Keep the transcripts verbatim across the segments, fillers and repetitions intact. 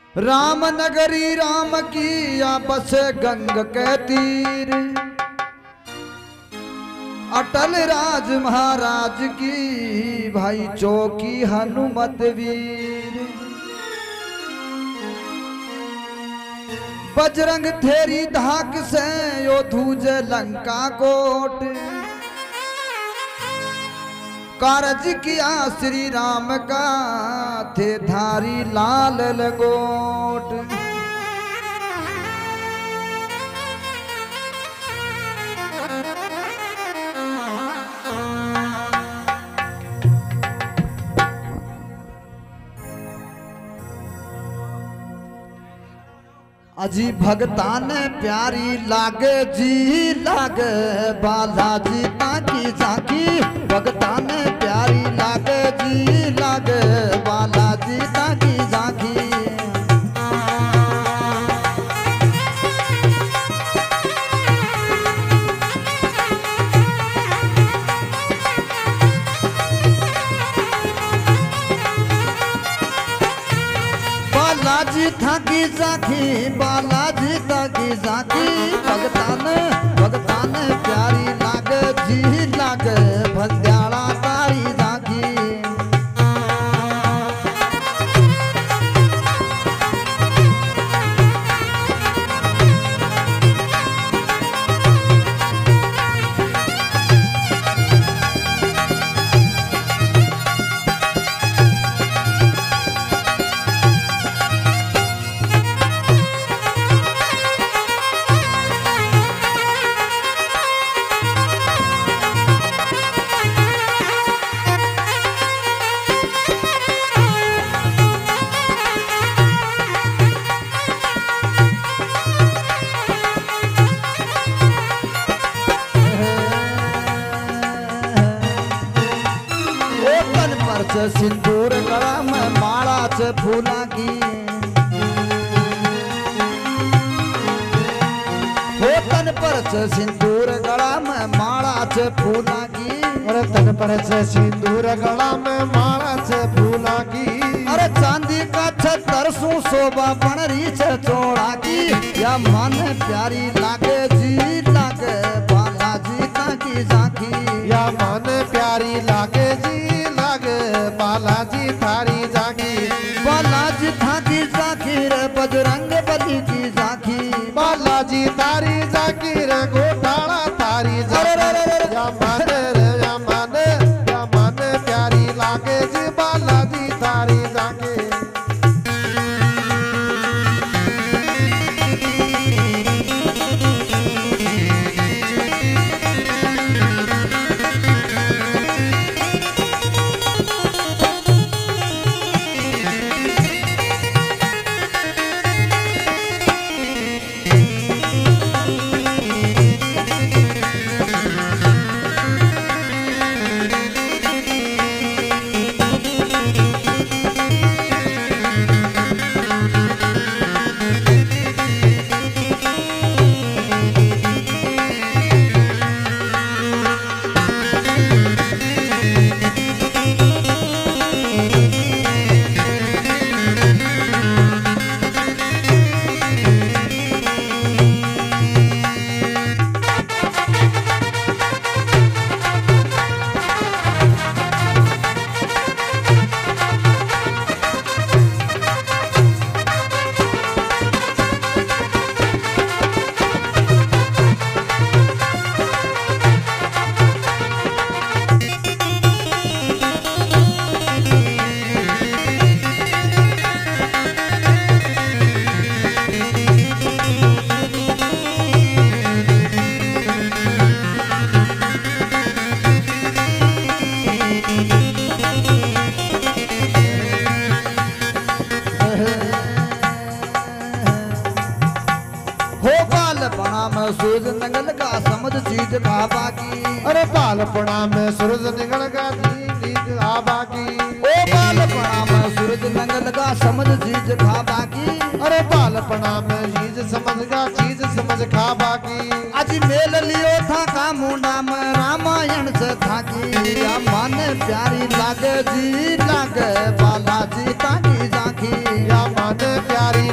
राम नगरी राम की या बस गंग के तीर, अटल राज महाराज की भाई चौकी हनुमत वीर। बजरंग थेरी धाक से यो धूज लंका कोट, कारज किया श्री राम का थे धारी लाल लगोट। अजी भगतान प्यारी लागे जी लागे बालाजी ताकी झांकी, भगतान प्यारी लागे जी लागे बालाजी ताकी झांकी। बालाजी थाकी झांकी बालाजी ताकी झांकी, भगतान भगतान प्यारी लागे जी लागे भंद्याला तारी झांकी। सिंदूर गला में माला से फूला की, हो तन पर से सिंदूर गला में माला से फूला की, अरे तन पर से सिंदूर गला में माला से फूला की। अरे चांदी का छतर सु शोभा बनरी से चौड़ा की, या मन प्यारी लागे जी लागे बालाजी ताकी झांकी। या मन प्यारी लागे जी बालाजी थारी झांकी। बालाजी थाकी झांकी रे बजरंग बली की झांकी, बालाजी थारी झांकी रे घोटाला थारी झांकी। या मन रे या मन या मन प्यारी लागे जी बालाजी थारी झांकी। सूरज नंगल का समझ चीज खा बाकी। अरे बालपणा में सूरज निकल का चीज खा बाकी। ओ बालपणा में सूरज नंगल का समझ चीज खा बाकी। अरे बालपणा में चीज समझ का चीज समझ खा बाकी। आज मेल लियो था का मुंडा में रामायण से था की। या मन प्यारी लागे जी लागे बालाजी ताकी झांकी। या मन प्यारी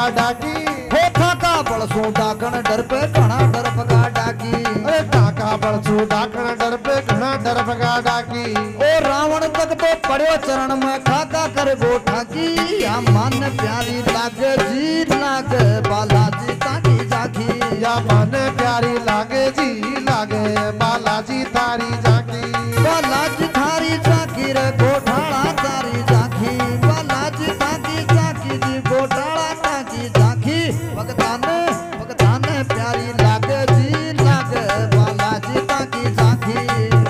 डाकी हो थाका बड़सू डाकण डर पे घना डर पगा डाकी अरे टाका बड़सू डाकण डर पे घना डर पगा डाकी ओ रावण तक तो पड़ो चरण में खाका कर गो ठाकी या मन प्यारी लागे जी लागे बालाजी ताकी जाकी या मन प्यारी लागे जी लागे बालाजी तारी जाकी बालाजी थारी जाकी रे गोठाला तारी जाकी बालाजी ताकी जाकी जी गोठाला ताकी जाकी भगतान भगतान प्यारी लागे जी लागे बालाजी ताकी जाकी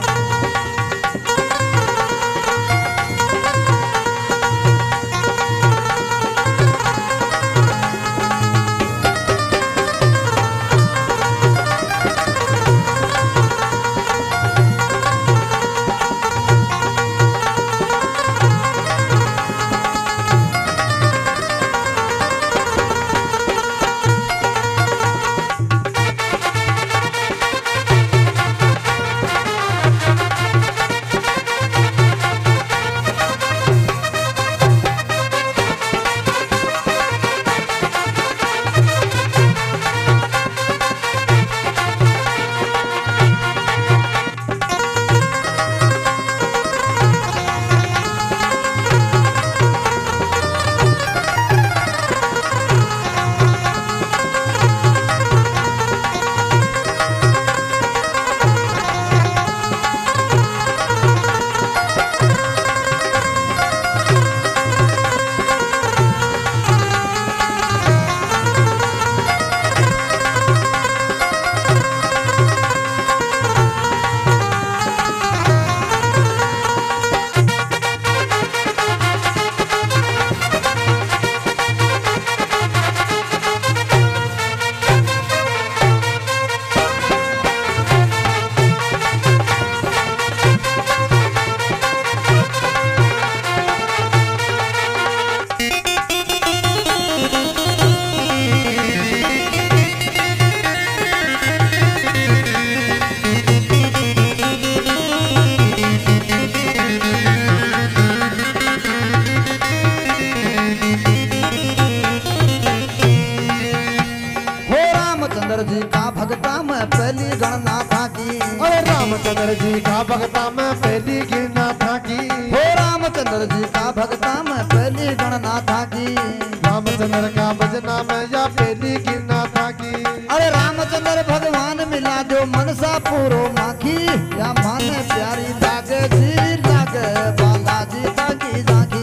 रामचंद्र जी का भगता में पहली गणना था की अरे रामचंद्र जी का भगता में पहली गिरना था की हो रामचंद्र जी का भगता में पहली गणना था की रामचंद्र का भजना में या पहली गिरना था की अरे रामचंद्र भगवान मिला जो मनसा पूरो माखी या मन प्यारी लागे जी लागे बालाजी ताकी जाकी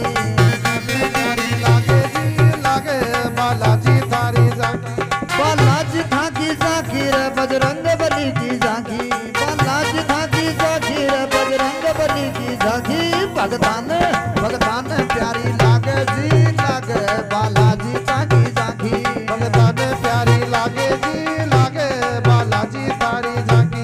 प्यारी लागे जी लागे बालाजी तारी जाकी बालाजी थाकी जाकी रे बजरंग बली की जाकी बालाजी थाकी जाकी रे बजरंग बली की जाकी भगतान भगतान प्यारी लागे जी लागे बालाजी ताकी जाकी भगतान प्यारी लागे जी लागे बालाजी तारी जाकी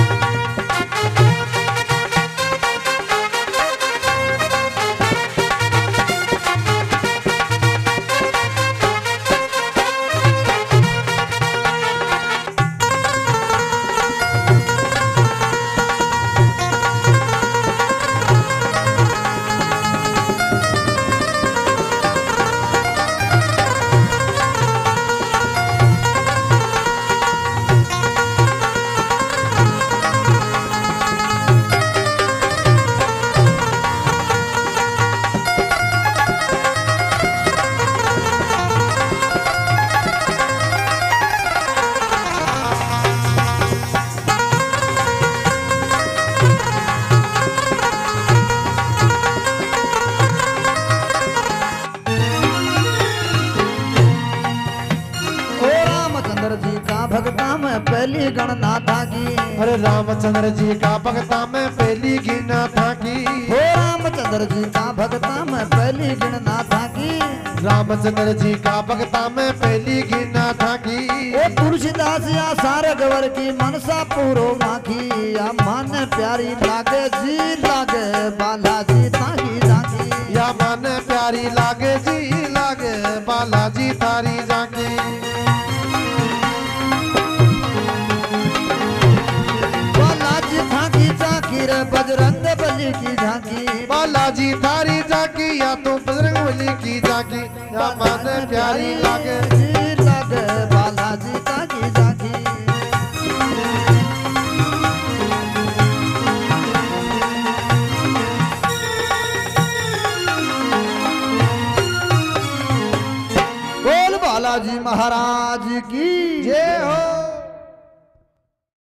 भगता में पहली गणना था की अरे रामचंद्र जी का भगता में पहली गिरना था की हो रामचंद्र जी का भगता में पहली गणना था की रामचंद्र जी का भगता में पहली गिरना था की ओ तुलसीदास या सारगवर की मनसा पूरो माखी या मन प्यारी लागे जी लागे बालाजी ताकी जाकी या मन प्यारी लागे जी लागे बालाजी तारी जाकी बालाजी थाकी जाकी रे बजरंग बली की झांकी बाला बालाजी थारी झांकी या तो बजरंगबली की झांकी या मन प्यारी लागे जी लागे बालाजी ताकी झांकी बोल बालाजी महाराज की जय हो।